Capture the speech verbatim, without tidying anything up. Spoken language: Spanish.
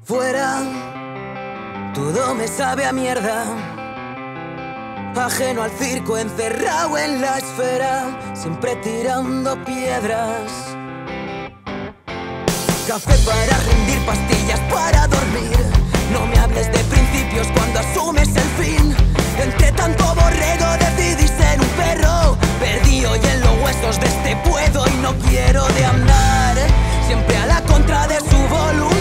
Fuera, todo me sabe a mierda. Ajeno al circo, encerrado en la esfera, siempre tirando piedras. Café para rendir, pastillas para dormir. No me hables de principios cuando asumes el fin. Entre tanto borrego decidí ser un perro perdido y en los huesos de este puedo y no quiero de andar siempre a la contra de su voluntad.